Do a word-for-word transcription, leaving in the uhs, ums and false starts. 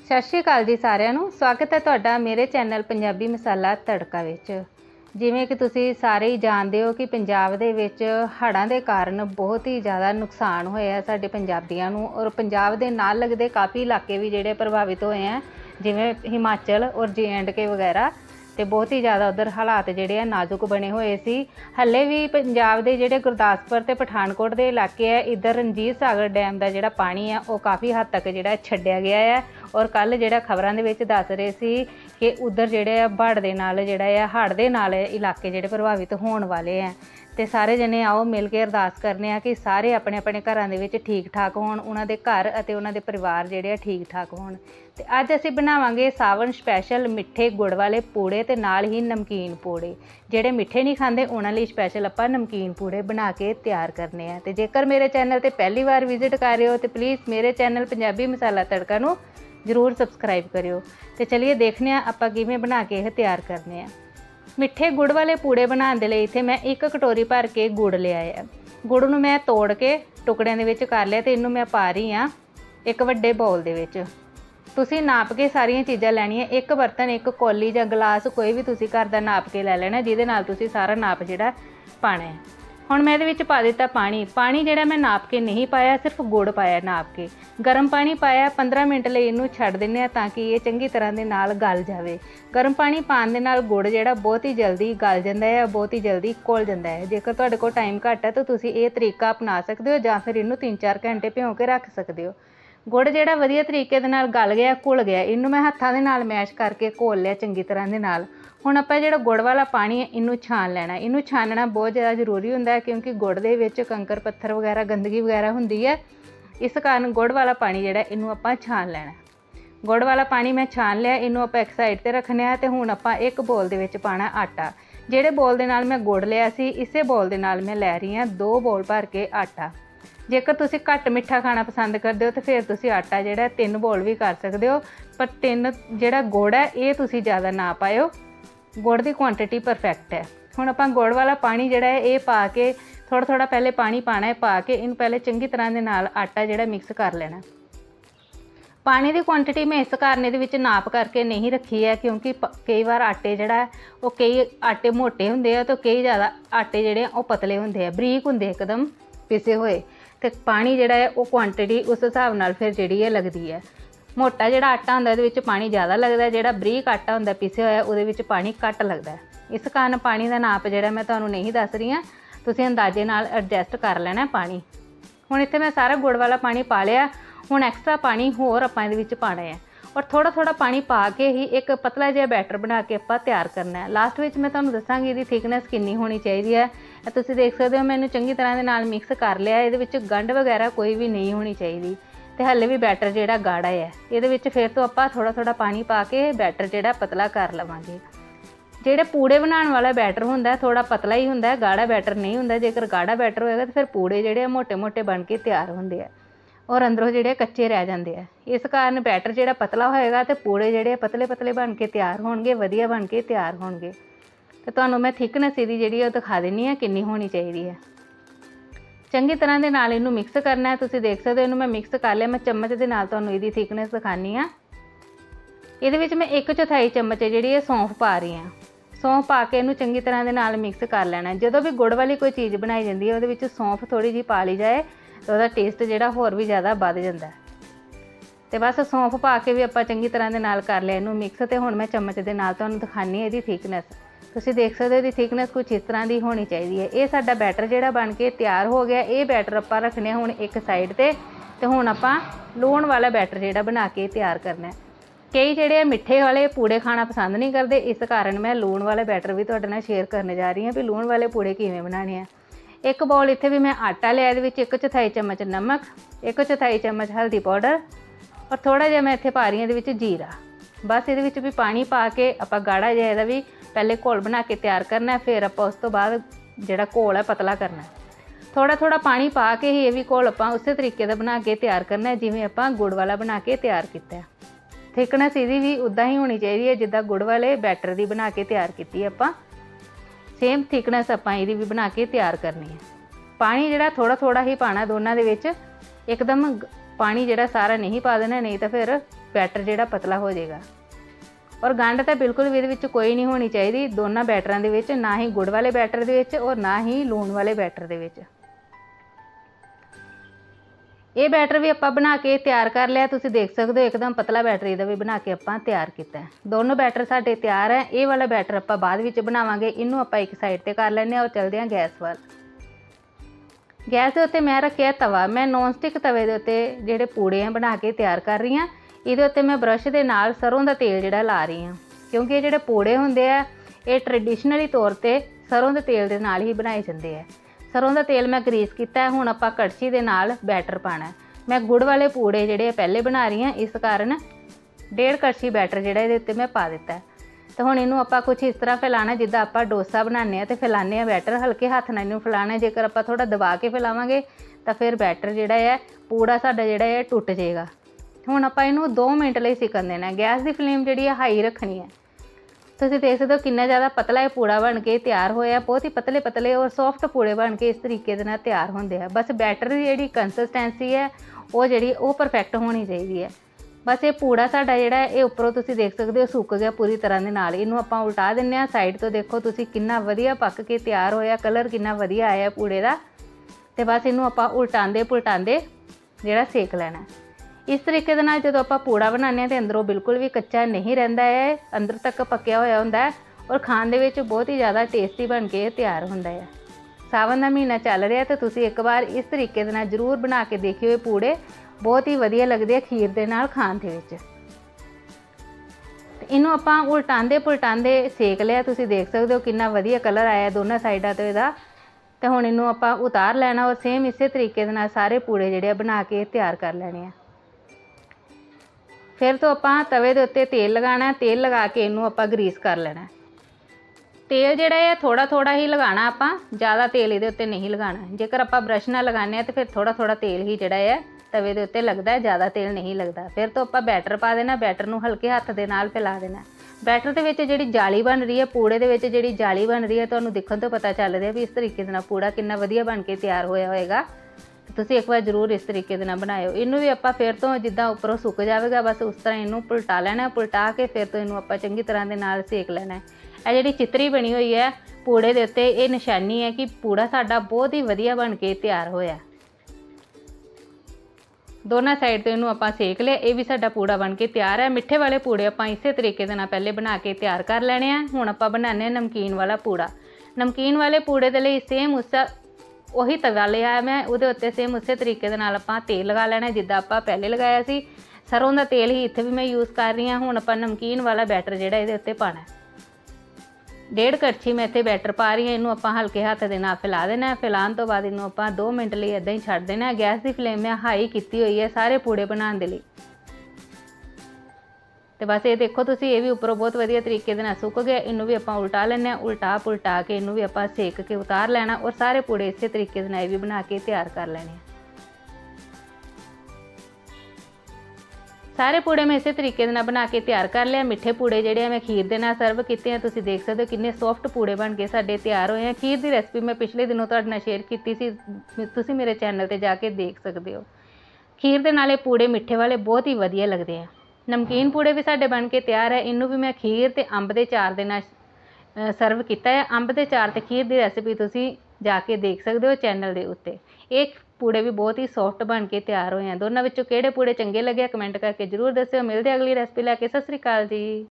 ਸਤਿ ਸ਼੍ਰੀ ਅਕਾਲ ਜੀ ਸਾਰਿਆਂ ਨੂੰ। ਸਵਾਗਤ ਹੈ ਤੁਹਾਡਾ ਮੇਰੇ ਚੈਨਲ ਪੰਜਾਬੀ ਮਸਾਲਾ ਤੜਕਾ ਵਿੱਚ। ਜਿਵੇਂ ਕਿ ਤੁਸੀਂ ਸਾਰੇ ਹੀ ਜਾਣਦੇ ਹੋ ਕਿ ਪੰਜਾਬ ਦੇ ਵਿੱਚ ਹੜ੍ਹਾਂ ਦੇ ਕਾਰਨ ਬਹੁਤ ਹੀ ਜ਼ਿਆਦਾ ਨੁਕਸਾਨ ਹੋਇਆ ਸਾਡੇ ਪੰਜਾਬੀਆਂ ਨੂੰ, ਔਰ ਪੰਜਾਬ ਦੇ ਨਾਲ ਲੱਗਦੇ ਕਾਫੀ ਇਲਾਕੇ ਵੀ ਜਿਹੜੇ ਪ੍ਰਭਾਵਿਤ ਹੋਏ ਆ, ਜਿਵੇਂ ਹਿਮਾਚਲ ਔਰ ਜੇ ਐਂਡ ਕੇ ਵਗੈਰਾ। ਤੇ बहुत ही ज़्यादा उधर हालात जोड़े नाजुक बने हुए सी। हले भी पंजाब के जोड़े गुरदासपुर ते पठानकोट के इलाके है, इधर रणजीत सागर डैम का जोड़ा पानी है वो काफ़ी हद तक जोड़ा छड्डिया गया है। और कल जोड़ा खबरों के विच दस रहे सी कि उधर जोड़े बाढ़ दे नाल जोड़ा है हड़ दे नाल इलाके जोड़े प्रभावित होने वाले हैं। तो सारे जने आओ मिल के अरदास करने आ कि सारे अपने अपने घरों के विच ठीक ठाक होण, उन्हां दे घर अते उन्हां दे परिवार जिहड़े ठीक ठाक होण। ते अज असीं बनावांगे सावन स्पैशल मिठे गुड़ वाले पूड़े ते नाल ही नमकीन पूड़े। जिहड़े मिठे नहीं खांदे उन्हां लई स्पैशल आपां नमकीन पूड़े बना के तैयार करने आ। ते जेकर मेरे चैनल ते पहली बार विजिट कर रहे हो तो प्लीज़ मेरे चैनल पंजाबी मसाला तड़का नूं जरूर सबसक्राइब करियो। तो चलिए देखने आपां किवें बना के इह तैयार करने आ। मिठे गुड़ वाले पूड़े बनाने के लिए इत्थे मैं एक कटोरी भर के गुड़ लिया है। गुड़ नूं मैं तोड़ के टुकड़िਆਂ ਦੇ ਵਿੱਚ कर लिया तो इनू मैं पा रही हाँ एक वड्डे बाउल ਦੇ ਵਿੱਚ। तुसीं नाप के सारिया चीज़ां लैणियां, एक बर्तन एक कौली जां गिलास कोई भी तुसीं घर दा नाप के लै लेना जिहदे नाल तुसीं सारा नाप जिहड़ा पाना है। हुण मैं इहदे विच पा दिता पानी। पानी जिहड़ा मैं नाप के नहीं पाया, सिर्फ गुड़ पाया नाप के। गर्म पानी पाया, पंद्रह मिनट लई इहनूं छड्ड दिंदे आ ताकि ये चंगी तरह दे नाल गल जावे। गर्म पानी पाउण दे नाल गुड़ जिहड़ा बहुत ही जल्दी गल जांदा है, बहुत ही जल्दी घुल जांदा है। जेकर तुहाडे कोल टाइम घੱਟ है तो तुसीं इह तरीका अपना सकदे हो जां फिर इहनूं तीन चार घंटे भिओ के रख सकदे हो। गुड़ जिहड़ा वधिया तरीके दे नाल गल गया, घुल गया, इहनूं मैं हत्थां दे नाल मैश करके घोल लिया चंगी तरह दे नाल। हुण आपां जिहड़ा गुड़ वाला पानी है इनू छान लेना। इनू छानना बहुत ज़्यादा जरूरी हुंदा है क्योंकि गुड़ दे विच कंकर पत्थर वगैरह गंदगी वगैरह हुंदी है। इस कारण गुड़ वाला पानी जिहड़ा इनू आपां छान लेना। गुड़ वाला पानी मैं छान लिया, इनू आपां एक साइड ते रखने आ। ते हुण आपां एक बोल दे विच पाना आटा। जिहड़े बोल दे नाल मैं गुड़ लिया सी इसे बोल दे नाल मैं लै रही हां दो बोल भर के आटा। जेकर तुसीं घੱਟ मिठा खाना पसंद करदे हो तो फिर तुसीं आटा जिहड़ा तीन बोल भी कर सकदे हो, पर तीन जिहड़ा गुड़ है ये तुसीं ज़्यादा ना पायो, गुड़ की क्वांटिटी परफेक्ट है। हुण आपां गुड़ वाला पानी जिहड़ा है ये पा के थोड़ा थोड़ा पहले पानी पाना है, पा के इन पहले चंगी तरह दे नाल आटा जिहड़ा मिक्स कर लेना। पानी की क्वांटिटी मैं इस कारण इहदे विच नाप करके नहीं रखी है क्योंकि कई बार आटे जिहड़ा है वो कई आटे मोटे हुंदे आ तो कई ज़्यादा आटे जिहड़े वो पतले हुंदे आ, बरीक हुंदे एकदम पिसे हुए। तो पानी जिहड़ा है वो क्वांटिटी उस हिसाब नाल फिर जिहड़ी है लगदी है। मोटा जिहड़ा आटा हुंदा इहदे विच पानी ज़्यादा लगदा है, जिहड़ा बरीक आटा हुंदा पिसिया होया उहदे विच पानी घੱਟ लगदा है। इस कारण पानी का नाप जिहड़ा मैं तुहानूं नहीं दस रही हां, तुसीं अंदाजे नाल एडजस्ट कर लेना पानी। हुण इत्थे मैं सारा गुड़ वाला पानी पा लिया। हुण एक्स्ट्रा पानी होर आपां इहदे विच पाना है और थोड़ा थोड़ा पानी पा के ही एक पतला जिहा बैटर बना के आपां तैयार करना है। लास्ट विच मैं तुहानूं दसांगी इहदी थिकनेस कितनी होनी चाहिए है। तुसीं देख सकदे हो मैंने चंगी तरह दे नाल मिक्स कर लिया। इहदे विच गंढ वगैरह कोई भी नहीं होनी चाहिए। तो हले भी बैटर जिहड़ा गाढ़ा है, इहदे विच फिर तो आपां थोड़ा थोड़ा पानी पा के बैटर जिहड़ा पतला कर लवांगे। जिहड़े पूड़े बनाने वाला बैटर हुंदा थोड़ा पतला ही हुंदा, गाढ़ा बैटर नहीं हुंदा। जेकर गाढ़ा बैटर होएगा तो फिर पूड़े जिहड़े मोटे मोटे बन के तैयार हुंदे आ और अंदरों जिहड़े कच्चे रह जांदे आ। इस कारण बैटर जिहड़ा पतला होएगा तो पूड़े जिहड़े पतले पतले बन के तैयार होणगे, वधिया बन के तैयार होणगे। तो तुहानूं मैं थिकनेस इहदी जिहड़ी दिखा दिंदी आ कितनी होनी चाहिए है। चंगी तरह दे नाल इनू मिक्स करना है। तुसीं देख सकदे हो इनू मैं मिक्स कर लिया। मैं चम्मच दे नाल तुहानूं इहदी थिकनेस दिखानी आ। इहदे विच मैं एक चौथाई चम्मच जिहड़ी है सौंफ पा रही हां। सौंफ पा के इनू चंगी तरह दे नाल मिक्स कर लेना। जदों भी गुड़ वाली कोई चीज़ बनाई जाती है उहदे विच सौंफ थोड़ी जी पा ली जाए तो उहदा टेस्ट जिहड़ा होर भी ज़्यादा वध जांदा है। तो बस सौंफ पा के भी आपां चंगी तरह दे नाल कर लिया इनू मिक्स। ते हुण मैं चम्मच दे नाल तुहानूं दिखानी है इहदी थिकनेस। तुसीं देख सकदे हो इहदी थिकनेस कुछ इस तरह की होनी चाहिए है। ये साडा बैटर जिहड़ा बन के तैयार हो गया। ये बैटर आपां रखने हुण एक साइड ते। ते हुण आपां लूण वाला बैटर जिहड़ा बना के तैयार करना है। कई जिहड़े मिठे वाले पूड़े खाना पसंद नहीं करते, इस कारण मैं लूण वाले बैटर भी तुहाडे नाल शेयर करने जा रही हूँ भी लूण वाले पूड़े किवें बनाने हैं। एक बाउल इत्थे भी मैं आटा लिया, इहदे विच एक चौथाई चम्मच नमक, एक चौथाई चम्मच हल्दी पाउडर और थोड़ा जिहा मैं इत्थे पा रही हूँ इहदे विच जीरा। बस इहदे विच भी पानी पा के आपां गाढ़ा जिहा इहदा भी पहले घोल बना के तैयार करना है। फिर आपां उस तो बाद जिहड़ा घोल है पतला करना है। थोड़ा थोड़ा पानी पा के ही ये भी घोल आपां उस तरीके दा बना के तैयार करना है जिवें आपां गुड़ वाला बना के तैयार कीता है। थिकनेस इहदी भी उदां ही होनी चाहिए है जिद्दां गुड़ वाले बैटर दी बना के तैयार कीती आपां, सेम थिकनेस आपां इहदी भी बना के तैयार करनी है। पानी जिहड़ा थोड़ा थोड़ा ही पाना दोनों दे विच, एकदम पानी जिहड़ा सारा नहीं पा देना, नहीं तो फिर बैटर जिहड़ा पतला हो जाएगा। और गंढ तो बिल्कुल भी इहदे विच कोई नहीं होनी चाहिए दोनों बैटरां दे विच, ना ही गुड़ वाले बैटर दे विच और ना ही लूण वाले बैटर दे विच। ये बैटर भी आपां बना के तैयार कर लिया, तुसीं देख सकते हो एकदम पतला बैटर इहदा भी बना के आपां तैयार कीता है। दोनों बैटर साडे तैयार है। ये वाला बैटर आपां बाद विच बनावांगे। इनू आपां एक साइड ते कर लैंदे और चलदे हां गैस वाल। गैस के उत्ते मैं रखिया तवा। मैं नॉन स्टिक तवे के उत्ते जिहड़े पूड़े हैं बना के तैयार कर रही हाँ। इहदे उत्ते मैं ब्रश के नाल सरों का तेल जिहड़ा ला रही हाँ, क्योंकि जिहड़े पूड़े हुंदे आ ये ट्रेडिशनली तौर पर सरों के तेल के नाल ही बनाए जाते हैं। सरों का तेल मैं ग्रीस किया। हुण आपां कड़छी दे नाल बैटर पाना है। मैं गुड़ वाले पूड़े जिहड़े पहले बना रही हाँ, इस कारण डेढ़ कड़छी बैटर जिहड़ा इहदे उत्ते मैं पा दिता है। तो हुण इनू आपां कुछ इस तरह फैलाना जिद्दां आपां डोसा बनाने आ ते फैलाने आ बैटर। हल्के हत्थ नाल इनू फैलाना। जेकर आपां थोड़ा दबा के फैलावांगे तो फिर बैटर जिहड़ा है पूड़ा साडा जिहड़ा है टुट जाएगा। हुण आपां इनू दो मिनट लई सिकण देना है। गैस की फ्लेम जिहड़ी है हाई रखनी है। तुसीं देख सकते हो कितना ज़्यादा पतला ये पूड़ा बन के तैयार होया। बहुत ही पतले पतले और सॉफ्ट पूड़े बन के इस तरीके दे नाल तैयार होंदे आ। बस बैटर की जिहड़ी कंसिस्टेंसी है वो जिहड़ी वो परफेक्ट होनी चाहिए है। बस ये पूड़ा साडा जिहड़ा है ये उपरों तुसीं देख सकते हो सुक गया पूरी तरह दे नाल। इनू आपां उल्टा दिंदे आ। साइड तो देखो तुसीं कितना वधिया पक के तैयार होया, कलर कितना वधिया आया पूड़े दा। ते बस इनू आपां उल्टांदे पुलटांदे जिहड़ा सेक लेना है। इस तरीके दे नाल जदों आपां पूड़ा बनाने ते अंदरों बिल्कुल भी कच्चा नहीं रहिंदा है, अंदर तक पक्या होया हुंदा है और खाण दे विच बहुत ही ज़्यादा टेस्टी बन के तैयार हुंदा है। सावन का महीना चल रहा तो तुसीं एक बार इस तरीके दे नाल जरूर बना के देखियो। पूड़े बहुत ही वधिया लगदे आ खीर दे नाल खाण दे विच। इनू आपां उल्टांदे पुलटांदे सेक लिया। तुसीं देख सकते हो कितना वधिया कलर आया दोनों साइडां तो इहदा। ते हुण इनू आपां उतार लैना और सेम इसे तरीके दे नाल सारे पूड़े जिहड़े बना के तैयार कर लैणे आ। फिर तो आपां तवे दे उत्ते तेल लगाना। तेल लगा के इनू आपां ग्रीस कर लेना। तेल जिहड़ा है थोड़ा थोड़ा ही लगाना, आपां ज़्यादा तेल इहदे उत्ते नहीं लगाना। जेकर आपां ब्रश नाल लगाने आ तो फिर थोड़ा थोड़ा तेल ही जिहड़ा है तवे दे उत्ते लगदा है, ज़्यादा तेल नहीं लगदा। फिर तो आपां बैटर पा देना। बैटर नूं हल्के हत्थ दे नाल फैला देना। बैटर दे विच जिहड़ी जाली बन रही है, पूड़े दे विच जिहड़ी जाली बन रही है, तुहानूं दिखण तो पता चल रहा भी इस तरीके दे नाल पूड़ा कितना वधिया बन के तैयार होया होएगा। तुसीं एक बार जरूर इस तरीके दे नाल बनाइओ। इनू भी आपां फिर तो जिद्दां उपरों सुक जाएगा बस उस तरह इनू पलटा लेना। पलटा के फिर तो इनू आपां चंगी तरह दे नाल सेक लेना है। ਇਹ ਜਿਹੜੀ चितरी बनी हुई है पूड़े के उत्ते ये निशानी है कि पूड़ा साडा बहुत ही वधिया बन के तैयार होया। दोनों साइड तो इनू आपां सेक लिया। ये भी साडा पूड़ा बन के तैयार है। मिठे वाले पूड़े आपां इसे तरीके दे नाल पहले बना के तैयार कर लेने हैं। हुण आपां बनाने नमकीन वाला पूड़ा। नमकीन वाले पूड़े दे लई सेम उस उही तवा लिया मैं, उहदे उत्ते सेम उस तरीके दे नाल आपां तेल लगा लेना जिद्दां आपां पहले लगाया सी। सरों दा तेल ही इत्थे भी मैं यूज़ कर रही हाँ। हुण आपां नमकीन वाला बैटर जिहड़ा इहदे उत्ते पाना है। डेढ़ कड़छी मैं इत्थे बैटर पा रही हाँ। इनू आपां हल्के हत्थ दे नाल फैला देना है। फैलाण तो बाद इनू आपां दो मिनट लई इदां ही छड्ड देना है। गैस की फ्लेम मैं हाई कीती हुई है सारे पूड़े बनाउण दे लई। तो बस ये देखो तुसीं ये भी उपरों बहुत वधिया तरीके दे नाल सुक गया। इनू भी आपां उल्टा लैने। उल्टा पुलटा के इनू भी आपां सेक के उतार लेना और सारे पूड़े इसे तरीके दे नाल भी बना के तैयार कर लेने। सारे पूड़े मैं इसे तरीके दे नाल बना के तैयार कर लिया। मिठे पूड़े जिहड़े मैं खीर दे नाल सर्व कीते हैं। तुसीं देख सकते हो किन्ने सॉफ्ट पूड़े बन के साडे तैयार होए हैं। खीर की रेसिपी मैं पिछले दिनों तुहाडे नाल शेयर कीती सी, तुसीं मेरे चैनल ते जाके देख सकते हो। खीर दे नाल ये पूड़े मिठे वाले बहुत ही वधिया लगदे हैं। नमकीन पूड़े भी साडे बन के तैयार है। इनू भी मैं खीर ते अंब दे चार दे नाल सर्व किया है। अंब दे चार ते खीर की रेसिपी तुसीं जाके देख सकते हो चैनल के उत्ते। एक पूड़े भी बहुत ही सॉफ्ट बन के तैयार होए हैं। दोनों विचों किहड़े पूड़े चंगे लगे कमेंट करके जरूर दस्सिओ। मिलदे अगली रेसिपी लैके। सत श्री अकाल जी।